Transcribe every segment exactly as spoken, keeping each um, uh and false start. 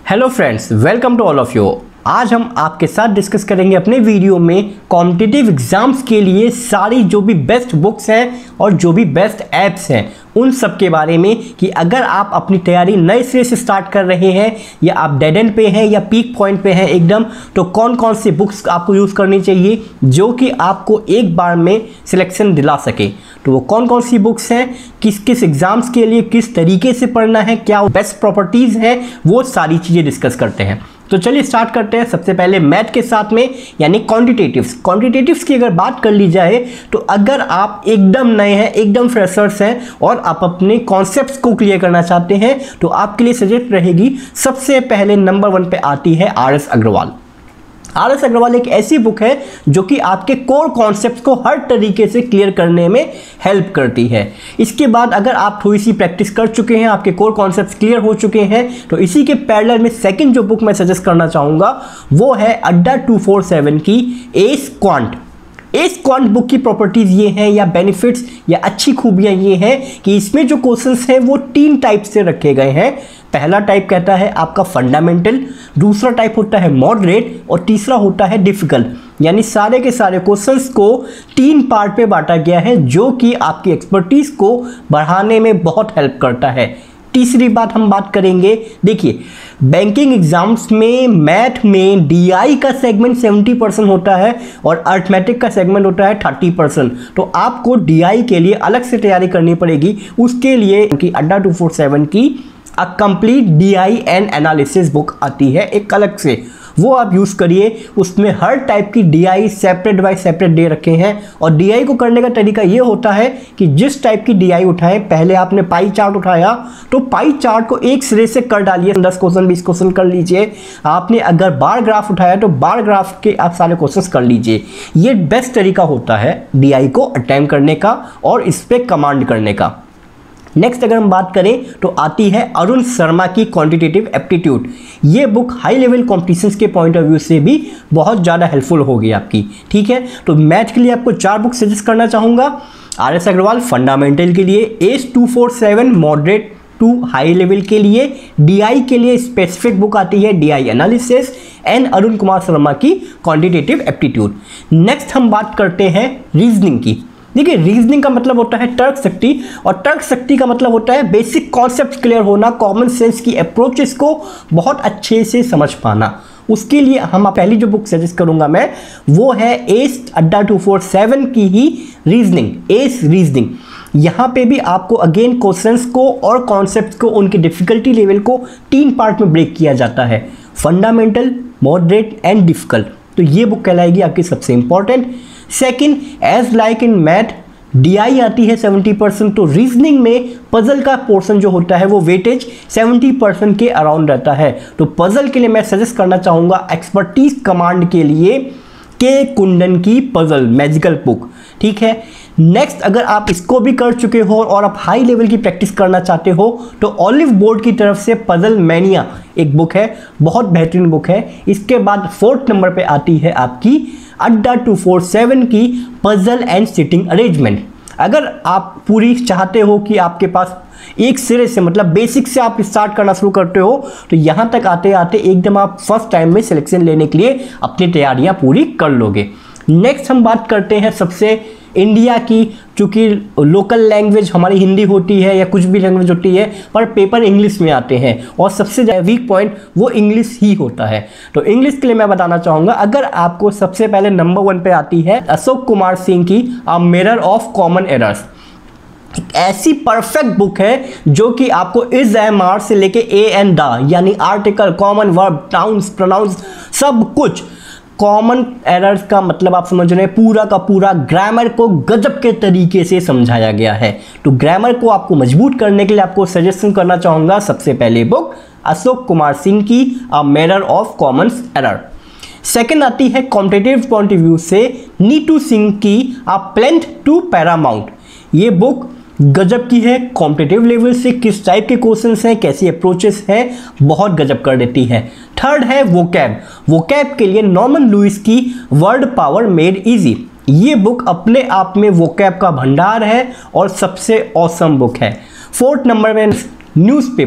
Hello friends, welcome to all of you. आज हम आपके साथ डिस्कस करेंगे अपने वीडियो में कॉम्पिटिटिव एग्जाम्स के लिए सारी जो भी बेस्ट बुक्स हैं और जो भी बेस्ट ऐप्स हैं उन सब के बारे में कि अगर आप अपनी तैयारी नए सिरे से स्टार्ट कर रहे हैं या आप डेड एंड पे हैं या पीक पॉइंट पे हैं एकदम, तो कौन कौन सी बुक्स आपको यूज़ करनी चाहिए जो कि आपको एक बार में सिलेक्शन दिला सके। तो वो कौन कौन सी बुक्स हैं, किस किस एग्जाम्स के लिए किस तरीके से पढ़ना है, क्या बेस्ट प्रॉपर्टीज़ हैं, वो सारी चीज़ें डिस्कस करते हैं। तो चलिए स्टार्ट करते हैं। सबसे पहले मैथ के साथ में यानी क्वांटिटेटिव्स क्वांटिटेटिव्स की अगर बात कर ली जाए तो अगर आप एकदम नए हैं, एकदम फ्रेशर्स हैं और आप अपने कॉन्सेप्ट्स को क्लियर करना चाहते हैं तो आपके लिए सजेस्ट रहेगी, सबसे पहले नंबर वन पे आती है R S Agarwal. R S Agarwal एक ऐसी बुक है जो कि आपके कोर कॉन्सेप्ट्स को हर तरीके से क्लियर करने में हेल्प करती है। इसके बाद अगर आप थोड़ी सी प्रैक्टिस कर चुके हैं, आपके कोर कॉन्सेप्ट्स क्लियर हो चुके हैं, तो इसी के पैरेलल में सेकंड जो बुक मैं सजेस्ट करना चाहूँगा वो है अड्डा टू फोर सेवन की S quant. S quant book की प्रॉपर्टीज़ ये हैं या बेनिफिट्स या अच्छी खूबियाँ ये हैं कि इसमें जो क्वेश्चंस हैं वो तीन टाइप से रखे गए हैं। पहला टाइप कहता है आपका फंडामेंटल, दूसरा टाइप होता है मॉडरेट और तीसरा होता है डिफिकल्ट। यानी सारे के सारे क्वेश्चंस को तीन पार्ट पे बांटा गया है जो कि आपकी एक्सपर्टीज़ को बढ़ाने में बहुत हेल्प करता है। तीसरी बात हम बात करेंगे, देखिए बैंकिंग एग्जाम्स में मैथ में डीआई का सेगमेंट सत्तर परसेंट होता है और अर्थमेटिक का सेगमेंट होता है तीस परसेंट। तो आपको डीआई के लिए अलग से तैयारी करनी पड़ेगी। उसके लिए कि अड्डा टू फोर सेवन की a complete DI and analysis book आती है एक अलग से, वो आप यूज़ करिए। उसमें हर टाइप की डीआई सेपरेट बाय सेपरेट दे रखे हैं और डीआई को करने का तरीका ये होता है कि जिस टाइप की डीआई उठाएं, पहले आपने पाई चार्ट उठाया तो पाई चार्ट को एक सिरे से कर डालिए, दस क्वेश्चन बीस क्वेश्चन कर लीजिए। आपने अगर बार ग्राफ उठाया तो बार ग्राफ के आप सारे क्वेश्चन कर लीजिए। ये बेस्ट तरीका होता है डीआई को अटेम्प्ट करने का और इस पर कमांड करने का। नेक्स्ट अगर हम बात करें तो आती है अरुण शर्मा की क्वांटिटेटिव एप्टीट्यूड। ये बुक हाई लेवल कॉम्पिटिशन्स के पॉइंट ऑफ व्यू से भी बहुत ज़्यादा हेल्पफुल होगी आपकी। ठीक है, तो मैथ के लिए आपको चार बुक सजेस्ट करना चाहूँगा। आर एस अग्रवाल फंडामेंटल के लिए, S two four seven moderate to high level के लिए, डीआई के लिए स्पेसिफिक बुक आती है DI analysis and Arun Kumar Sharma की क्वांटिटेटिव एप्टीट्यूड। नेक्स्ट हम बात करते हैं रीजनिंग की। देखिए रीजनिंग का मतलब होता है तर्क शक्ति और तर्क शक्ति का मतलब होता है बेसिक कॉन्सेप्ट क्लियर होना, कॉमन सेंस की अप्रोचेस को बहुत अच्छे से समझ पाना। उसके लिए हम पहली जो बुक सजेस्ट करूंगा मैं वो है एस अड्डा टू फोर सेवन की ही रीजनिंग, एस रीजनिंग। यहाँ पे भी आपको अगेन क्वेश्चंस को और कॉन्सेप्ट्स को उनकी डिफिकल्टी लेवल को तीन पार्ट में ब्रेक किया जाता है, फंडामेंटल, मॉडरेट एंड डिफिकल्ट। तो ये बुक कहलाएगी आपकी सबसे important. Second, as like in math DI आती है सत्तर परसेंट, तो रीजनिंग में पजल का पोर्शन जो होता है वो वेटेज सत्तर परसेंट के अराउंड रहता है। तो पजल के लिए मैं सजेस्ट करना चाहूँगा एक्सपर्टीज कमांड के लिए के कुंदन की पजल मैजिकल बुक। ठीक है, नेक्स्ट अगर आप इसको भी कर चुके हो और आप हाई लेवल की प्रैक्टिस करना चाहते हो तो ऑलिव बोर्ड की तरफ से पजल मैनिया एक बुक है, बहुत बेहतरीन बुक है। इसके बाद फोर्थ नंबर पे आती है आपकी अड्डा टू फोर सेवन की पजल एंड सिटिंग अरेंजमेंट। अगर आप पूरी चाहते हो कि आपके पास एक सिरे से मतलब बेसिक से आप स्टार्ट करना शुरू करते हो तो यहाँ तक आते आते एकदम आप फर्स्ट टाइम में सिलेक्शन लेने के लिए अपनी तैयारियाँ पूरी कर लोगे। नेक्स्ट हम बात करते हैं सबसे इंडिया की, चूँकि लोकल लैंग्वेज हमारी हिंदी होती है या कुछ भी लैंग्वेज होती है पर पेपर इंग्लिश में आते हैं और सबसे ज़्यादा वीक पॉइंट वो इंग्लिश ही होता है। तो इंग्लिश के लिए मैं बताना चाहूँगा, अगर आपको सबसे पहले नंबर वन पे आती है अशोक कुमार सिंह की a mirror of common errors. ऐसी परफेक्ट बुक है जो कि आपको इज एम आर से लेके ए एंड द यानी article, common verb, nouns, pronouns, सब कुछ कॉमन एरर्स का मतलब आप समझ रहे हैं, पूरा का पूरा ग्रामर को गजब के तरीके से समझाया गया है। तो ग्रामर को आपको मजबूत करने के लिए आपको सजेशन करना चाहूँगा सबसे पहले बुक अशोक कुमार सिंह की a mirror of common error. Second आती है कॉम्पिटिटिव पॉइंट ऑफ व्यू से नीतू सिंह की अ प्लेंथ टू पैरामाउंट। ये बुक गजब की है, कॉम्पिटिटिव लेवल से किस टाइप के क्वेश्चंस हैं, कैसी अप्रोचेस हैं, बहुत गजब कर देती है। थर्ड है वोकैब। वोकैब के लिए नॉर्मन लुइस की वर्ड पावर मेड इजी। ये बुक अपने आप में वोकैब का भंडार है और सबसे ऑसम बुक है। फोर्थ नंबर में न्यूज़पेपर।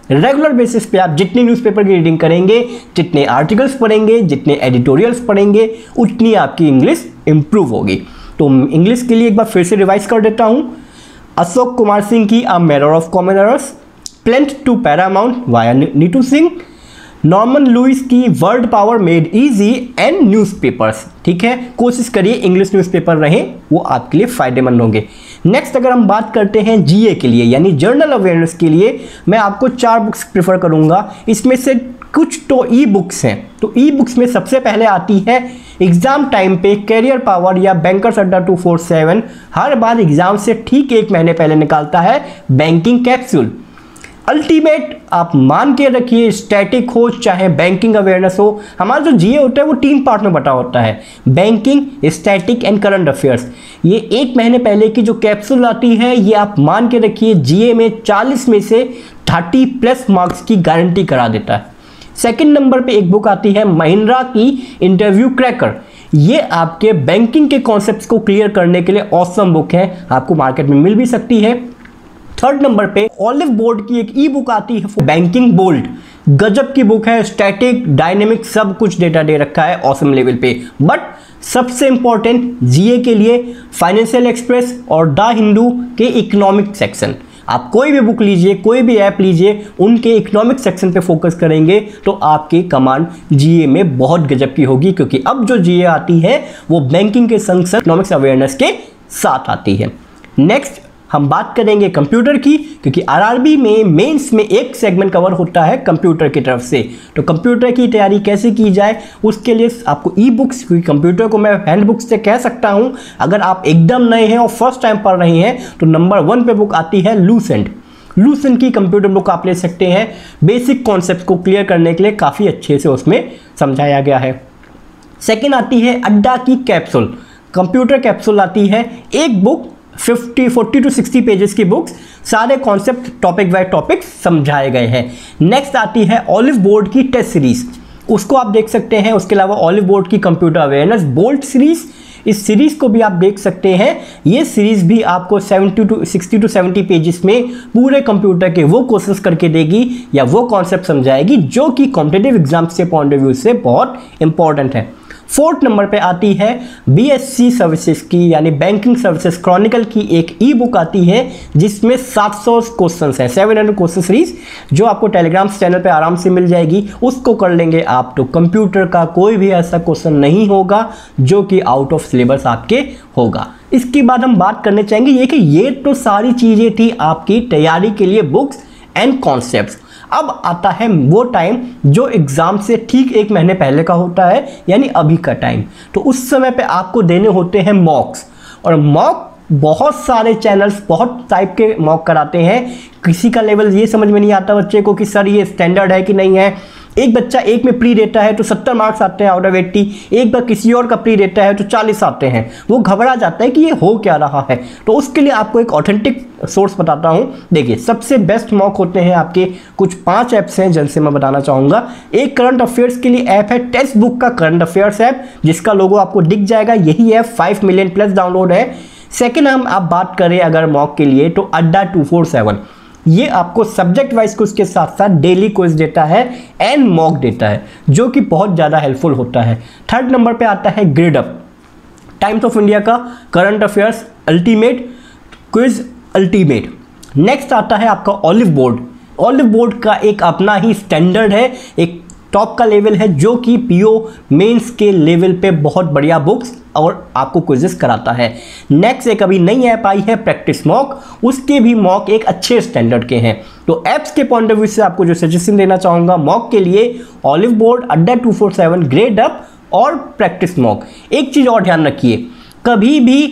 रेगुलर बेसिस पे आप जितनी न्यूज़पेपर की रीडिंग करेंगे, जितने आर्टिकल्स पढ़ेंगे, जितने एडिटोरियल्स पढ़ेंगे, उतनी आपकी इंग्लिश इंप्रूव होगी। तो इंग्लिश के लिए एक बार फिर से रिवाइज कर देता हूँ। अशोक कुमार सिंह की a mirror of common errors, plinth to paramount via Neetu Singh, Norman Lewis की world power made easy and newspapers. ठीक है, कोशिश करिए इंग्लिश न्यूज़पेपर रहें, वो आपके लिए फायदेमंद होंगे। नेक्स्ट अगर हम बात करते हैं जीए के लिए यानी जनरल अवेयरनेस के लिए, मैं आपको चार बुक्स प्रेफर करूंगा। इसमें से कुछ तो ई बुक्स हैं। तो ई बुक्स में सबसे पहले आती है एग्जाम टाइम पे कैरियर पावर या bankers Adda two four seven, हर बार एग्जाम से ठीक एक महीने पहले निकालता है बैंकिंग कैप्सूल। अल्टीमेट आप मान के रखिए, स्टैटिक हो चाहे बैंकिंग अवेयरनेस हो, हमारा जो जीए होता है वो तीन पार्ट में बटा होता है, banking, static and current affairs. ये एक महीने पहले की जो कैप्सूल आती है, ये आप मान के रखिए जीए में चालीस में से तीस प्लस मार्क्स की गारंटी करा देता है। सेकंड नंबर पे एक बुक आती है महिंद्रा की इंटरव्यू क्रैकर। ये आपके बैंकिंग के कॉन्सेप्ट्स को क्लियर करने के लिए ऑसम बुक है, आपको मार्केट में मिल भी सकती है। थर्ड नंबर पे ऑलिव बोर्ड की एक ई बुक आती है बैंकिंग बोल्ड, गजब की बुक है, स्टैटिक डायनेमिक सब कुछ डेटा दे रखा है ऑसम लेवल पे। बट सबसे इंपॉर्टेंट जीए के लिए फाइनेंशियल एक्सप्रेस और द हिंदू के इकोनॉमिक सेक्शन। आप कोई भी बुक लीजिए, कोई भी ऐप लीजिए, उनके इकोनॉमिक सेक्शन पे फोकस करेंगे तो आपकी कमांड जीए में बहुत गजब की होगी, क्योंकि अब जो जीए आती है वो बैंकिंग के संग संग इकोनॉमिक्स अवेयरनेस के साथ आती है। नेक्स्ट हम बात करेंगे कंप्यूटर की, क्योंकि आरआरबी में मेंस में एक सेगमेंट कवर होता है कंप्यूटर की तरफ से। तो कंप्यूटर की तैयारी कैसे की जाए, उसके लिए आपको ई बुक्स, क्योंकि कंप्यूटर को मैं हैंड बुक्स से कह सकता हूं, अगर आप एकदम नए हैं और फर्स्ट टाइम पढ़ रहे हैं तो नंबर वन पे बुक आती है लूसेंट। लूसेंट की कंप्यूटर बुक आप ले सकते हैं, बेसिक कॉन्सेप्ट को क्लियर करने के लिए काफ़ी अच्छे से उसमें समझाया गया है। सेकेंड आती है अड्डा की कैप्सूल, कंप्यूटर कैप्सूल आती है, एक book fifty forty to sixty pages की बुक्स, सारे कॉन्सेप्ट टॉपिक बाय टॉपिक समझाए गए हैं। नेक्स्ट आती है ऑलिव बोर्ड की टेस्ट सीरीज, उसको आप देख सकते हैं। उसके अलावा ऑलिव बोर्ड की कंप्यूटर अवेयरनेस बोल्ट सीरीज, इस सीरीज को भी आप देख सकते हैं। ये सीरीज भी आपको seventy to sixty to seventy pages में पूरे कंप्यूटर के वो क्वेश्चंस करके देगी या वो कॉन्सेप्ट समझाएगी जो कि कॉम्पिटिटिव एग्जाम्स के पॉइंट ऑफ व्यू से बहुत इंपॉर्टेंट है। फोर्थ नंबर पे आती है बीएससी सर्विसेज की यानी बैंकिंग सर्विसेज क्रॉनिकल की एक ई बुक आती है, जिसमें सात सौ क्वेश्चंस हैं, सात सौ क्वेश्चन सीरीज, जो आपको टेलीग्राम चैनल पे आराम से मिल जाएगी। उसको कर लेंगे आप तो कंप्यूटर का कोई भी ऐसा क्वेश्चन नहीं होगा जो कि आउट ऑफ सिलेबस आपके होगा। इसके बाद हम बात करने चाहेंगे ये कि ये तो सारी चीज़ें थी आपकी तैयारी के लिए बुक्स एंड कॉन्सेप्ट्स। अब आता है वो टाइम जो एग्जाम से ठीक एक महीने पहले का होता है, यानी अभी का टाइम। तो उस समय पे आपको देने होते हैं मॉक्स, और मॉक बहुत सारे चैनल्स बहुत टाइप के मॉक कराते हैं। किसी का लेवल ये समझ में नहीं आता बच्चे को कि सर ये स्टैंडर्ड है कि नहीं है। एक बच्चा एक में प्री देता है तो सत्तर मार्क्स आते हैं आउट ऑफ एट्टी, एक बार किसी और का प्री देता है तो चालीस आते हैं। वो घबरा जाता है कि ये हो क्या रहा है। तो उसके लिए आपको एक ऑथेंटिक सोर्स बताता हूँ। देखिए, सबसे बेस्ट मॉक होते हैं आपके कुछ पांच ऐप्स हैं जिनसे मैं बताना चाहूँगा। एक करंट अफेयर्स के लिए ऐप है टेक्स्ट बुक का करंट अफेयर्स ऐप, जिसका लोगो आपको दिख जाएगा। यही app five million plus download है। सेकेंड हम आप बात करें अगर मॉक के लिए तो अड्डा टू फोर सेवन, ये आपको सब्जेक्ट वाइज क्विज के साथ साथ डेली क्विज देता है एंड मॉक देता है, जो कि बहुत ज़्यादा हेल्पफुल होता है। थर्ड नंबर पे आता है grade up, Times of India का current affairs ultimate quiz ultimate. Next आता है आपका ऑलिव बोर्ड। ऑलिव बोर्ड का एक अपना ही स्टैंडर्ड है, एक टॉप का लेवल है, जो कि पीओ मेंस के लेवल पे बहुत बढ़िया बुक्स और आपको क्विजेस कराता है। नेक्स्ट एक अभी नई ऐप आई है प्रैक्टिस मॉक, उसके भी मॉक एक अच्छे स्टैंडर्ड के हैं। तो ऐप्स के पॉइंट ऑफ व्यू से आपको जो सजेशन देना चाहूँगा मॉक के लिए, Oliveboard, Adda two four seven, grade up और प्रैक्टिस मॉक। एक चीज़ और ध्यान रखिए, कभी भी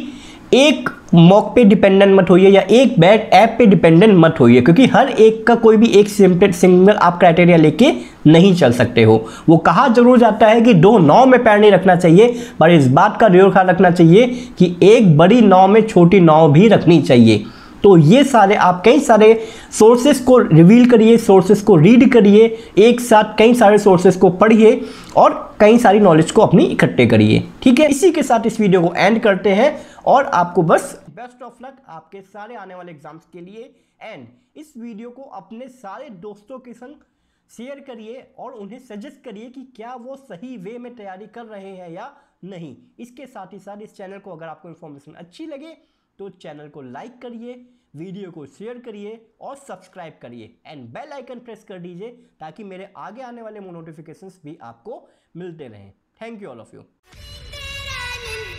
एक मॉक पे डिपेंडेंट मत होइए या एक बैड ऐप पे डिपेंडेंट मत होइए, क्योंकि हर एक का कोई भी एक सिंगल आप क्राइटेरिया लेके नहीं चल सकते हो। वो कहा जरूर जाता है कि दो नाव में पैर नहीं रखना चाहिए, पर इस बात का जरूर ख्याल रखना चाहिए कि एक बड़ी नाव में छोटी नाव भी रखनी चाहिए। तो ये सारे आप कई सारे सोर्सेस को रिवील करिए, सोर्सेस को रीड करिए, एक साथ कई सारे सोर्सेस को पढ़िए और कई सारी नॉलेज को अपनी इकट्ठे करिए। ठीक है, इसी के साथ इस वीडियो को एंड करते हैं और आपको बस बेस्ट ऑफ लक आपके सारे आने वाले एग्जाम्स के लिए। एंड इस वीडियो को अपने सारे दोस्तों के संग शेयर करिए और उन्हें सजेस्ट करिए कि क्या वो सही वे में तैयारी कर रहे हैं या नहीं। इसके साथ ही साथ इस चैनल को अगर आपको इन्फॉर्मेशन अच्छी लगे तो चैनल को लाइक करिए, वीडियो को शेयर करिए और सब्सक्राइब करिए एंड बेल आइकन प्रेस कर दीजिए ताकि मेरे आगे आने वाले नोटिफिकेशंस भी आपको मिलते रहें। Thank you all of you.